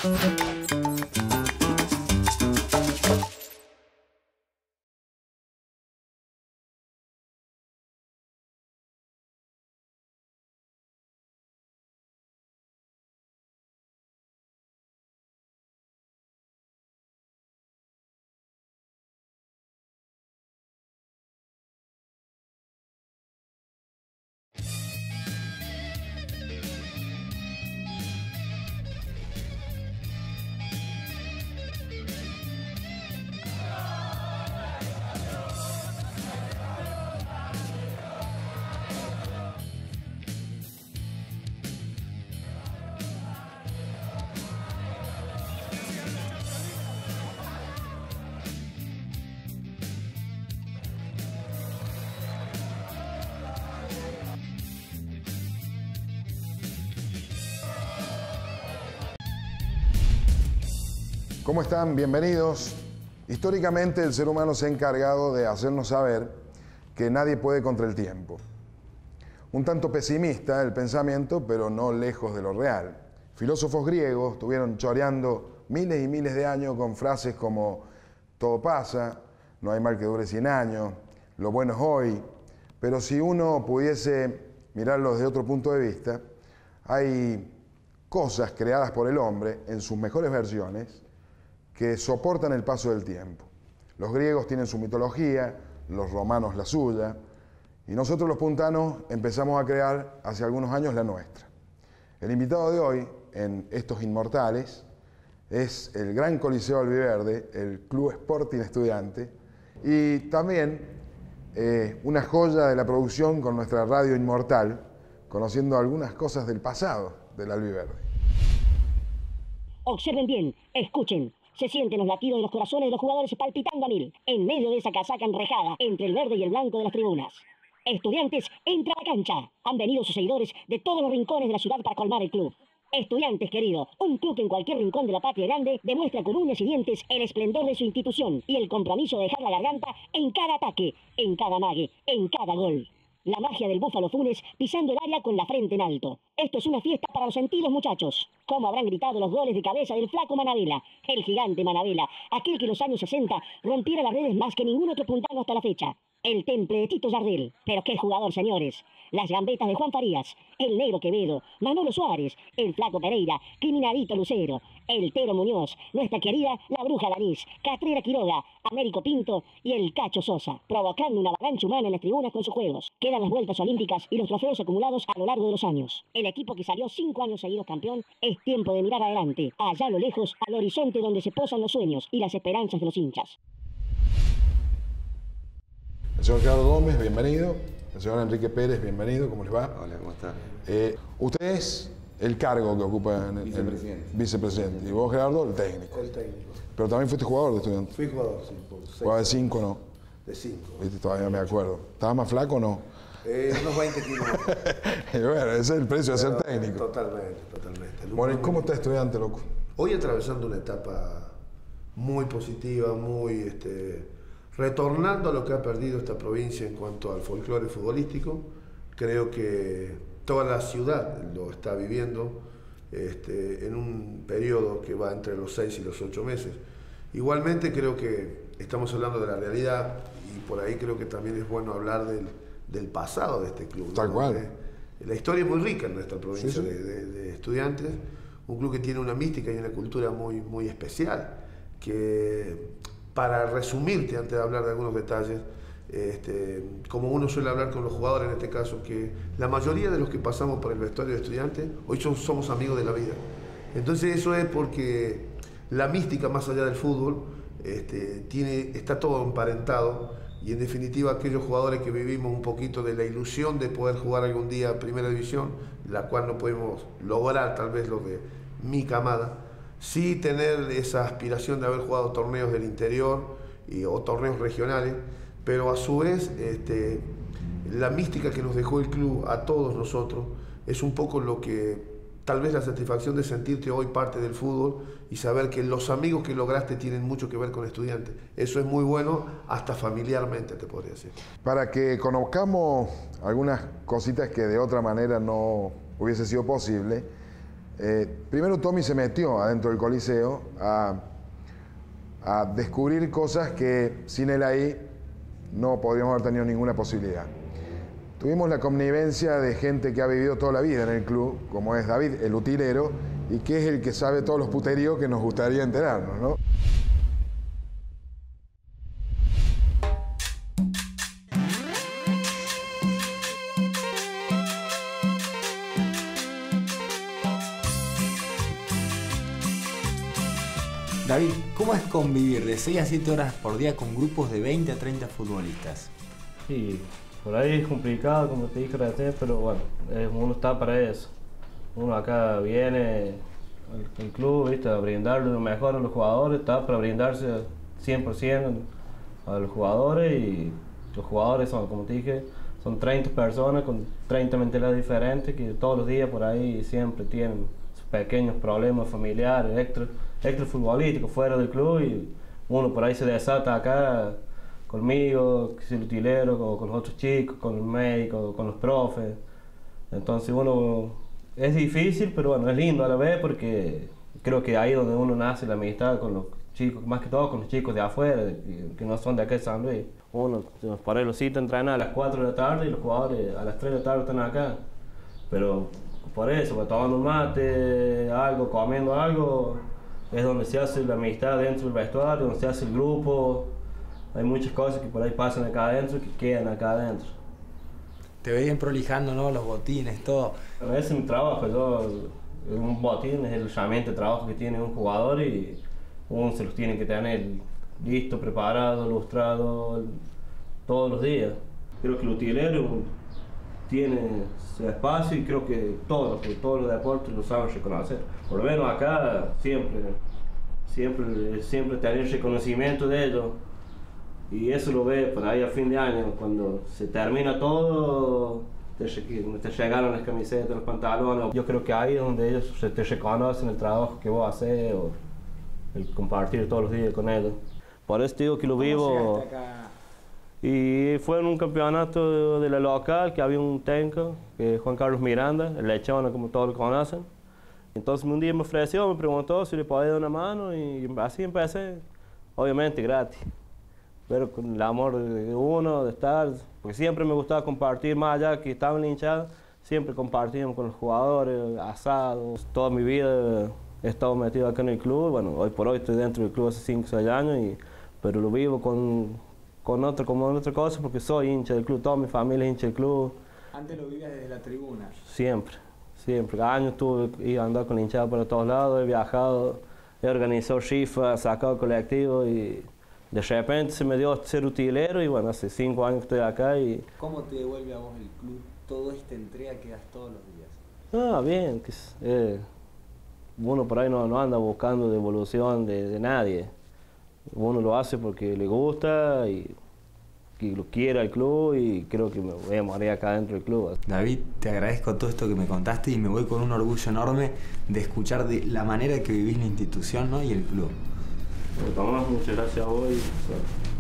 ¿Cómo están? Bienvenidos. Históricamente el ser humano se ha encargado de hacernos saber que nadie puede contra el tiempo. Un tanto pesimista el pensamiento, pero no lejos de lo real. Filósofos griegos estuvieron choreando miles y miles de años con frases como todo pasa, no hay mal que dure 100 años, lo bueno es hoy. Pero si uno pudiese mirarlo desde otro punto de vista, hay cosas creadas por el hombre en sus mejores versiones que soportan el paso del tiempo. Los griegos tienen su mitología, los romanos la suya, y nosotros los puntanos empezamos a crear hace algunos años la nuestra. El invitado de hoy en Estos Inmortales es el Gran Coliseo Albiverde, el Club Sporting Estudiante, y también una joya de la producción con nuestra radio inmortal, conociendo algunas cosas del pasado del Albiverde. Observen bien, escuchen. Se sienten los latidos de los corazones de los jugadores palpitando a mil, en medio de esa casaca enrejada entre el verde y el blanco de las tribunas. Estudiantes, entra a la cancha. Han venido sus seguidores de todos los rincones de la ciudad para colmar el club. Estudiantes, querido, un club que en cualquier rincón de la patria grande demuestra con uñas y dientes el esplendor de su institución y el compromiso de dejar la garganta en cada ataque, en cada mague, en cada gol. La magia del Búfalo Funes pisando el área con la frente en alto. Esto es una fiesta para los sentidos, muchachos. ¿Cómo habrán gritado los goles de cabeza del flaco Manabela? El gigante Manabela, aquel que en los años 60 rompiera las redes más que ningún otro puntano hasta la fecha. El temple de Tito Jardel. Pero qué jugador, señores. Las gambetas de Juan Farías, el Negro Quevedo, Manolo Suárez, el Flaco Pereira, Criminalito Lucero, el Tero Muñoz, nuestra querida la Bruja Lanís, Catrera Quiroga, Américo Pinto y el Cacho Sosa, provocando una avalancha humana en las tribunas con sus juegos. Quedan las vueltas olímpicas y los trofeos acumulados a lo largo de los años. El equipo que salió 5 años seguidos campeón, es tiempo de mirar adelante, allá a lo lejos, al horizonte donde se posan los sueños y las esperanzas de los hinchas. El señor Gerardo Gómez, bienvenido. El señor Enrique Pérez, bienvenido. ¿Cómo les va? Hola, ¿cómo está? Usted es el cargo que ocupa en el vicepresidente. Y vos, Gerardo, el técnico. El técnico. Pero también fuiste jugador de Estudiantes. Fui jugador, sí. Por 6 ¿Jugaba de 5 no? De 5. ¿Viste? Todavía me acuerdo. ¿Estaba más flaco o no? Unos 20 kilos. Y bueno, ese es el precio de ser técnico. Totalmente, totalmente. Bueno, ¿y cómo está Estudiante, loco? Hoy atravesando una etapa muy positiva, muy retornando a lo que ha perdido esta provincia en cuanto al folclore futbolístico. Creo que toda la ciudad lo está viviendo en un periodo que va entre los 6 y los 8 meses. Igualmente creo que estamos hablando de la realidad y por ahí creo que también es bueno hablar del pasado de este club. Tal cual. La historia es muy rica en nuestra provincia, sí. de Estudiantes, un club que tiene una mística y una cultura muy, muy especial, que para resumirte antes de hablar de algunos detalles, como uno suele hablar con los jugadores en este caso, que la mayoría de los que pasamos por el vestuario de Estudiantes hoy somos amigos de la vida. Entonces eso es porque la mística más allá del fútbol está todo emparentado y en definitiva aquellos jugadores que vivimos un poquito de la ilusión de poder jugar algún día a Primera División, la cual no podemos lograr tal vez los de mi camada, sí tener esa aspiración de haber jugado torneos del interior o torneos regionales, pero a su vez la mística que nos dejó el club a todos nosotros es un poco lo que tal vez la satisfacción de sentirte hoy parte del fútbol y saber que los amigos que lograste tienen mucho que ver con Estudiantes. Eso es muy bueno, hasta familiarmente te podría decir. Para que conozcamos algunas cositas que de otra manera no hubiese sido posible, Primero Tommy se metió adentro del Coliseo a descubrir cosas que sin él ahí no podríamos haber tenido ninguna posibilidad. Tuvimos la connivencia de gente que ha vivido toda la vida en el club, como es David, el utilero, y que es el que sabe todos los puteríos que nos gustaría enterarnos, ¿no? David, ¿cómo es convivir de 6 a 7 horas por día con grupos de 20 a 30 futbolistas? Sí, por ahí es complicado, como te dije recién, pero bueno, uno está para eso. Uno acá viene al club, ¿viste?, a brindarle lo mejor a los jugadores, está para brindarse 100% a los jugadores, y los jugadores son, como te dije, son 30 personas con 30 mentalidades diferentes que todos los días por ahí siempre tienen sus pequeños problemas familiares, extrafutbolísticos fuera del club, y uno por ahí se desata acá conmigo, que soy el utilero, o con los otros chicos, con el médico, con los profes. Entonces uno, es difícil, pero bueno, es lindo a la vez, porque creo que ahí es donde uno nace la amistad con los chicos, más que todo con los chicos de afuera, que no son de acá de San Luis. Uno por ahí los cita a entrenar a las 4 de la tarde y los jugadores a las 3 de la tarde están acá. Pero por eso, tomando un mate, algo, comiendo algo, es donde se hace la amistad dentro del vestuario, donde se hace el grupo. Hay muchas cosas que por ahí pasan acá adentro que quedan acá adentro. Te veían prolijando, ¿no?, los botines, todo. Bueno, ese es mi trabajo. Un botín es el herramienta de trabajo que tiene un jugador, y uno se los tiene que tener listo, preparado, lustrado todos los días. Creo que el utilero tiene su espacio, y creo que todos los deportes lo saben reconocer. Por lo menos acá siempre tener reconocimiento de ellos. Y eso lo ves por ahí a fin de año, cuando se termina todo, te llegaron las camisetas, los pantalones. Yo creo que ahí es donde ellos te reconocen el trabajo que vos haces, o el compartir todos los días con ellos. Por eso te digo que lo vivo. Y fue en un campeonato de la local, que había un técnico, que es Juan Carlos Miranda, el lechón, como todos lo conocen. Entonces un día me ofreció, me preguntó si le podía dar una mano, y así empecé, obviamente gratis. Pero con el amor de uno, de estar, porque siempre me gustaba compartir, más allá que estaba en la hinchada, siempre compartíamos con los jugadores, asados. Toda mi vida he estado metido acá en el club. Bueno, hoy por hoy estoy dentro del club hace 5 o 6 años, pero lo vivo como otra cosa, porque soy hincha del club, toda mi familia es hincha del club. ¿Antes lo vivías desde la tribuna? Siempre. Años iba a andar con la hinchada por todos lados, he viajado, he organizado rifas, sacado colectivo, y de repente se me dio ser utilero, y bueno, hace 5 años que estoy acá. ¿Cómo te devuelve a vos el club toda esta entrega que das todos los días? Bien, uno por ahí no anda buscando devolución de nadie. Uno lo hace porque le gusta y lo quiere al club, y creo que me voy a morir acá dentro del club. David, te agradezco todo esto que me contaste, y me voy con un orgullo enorme de escuchar de la manera que vivís la institución, ¿no?, y el club. Tomás, muchas gracias a vos.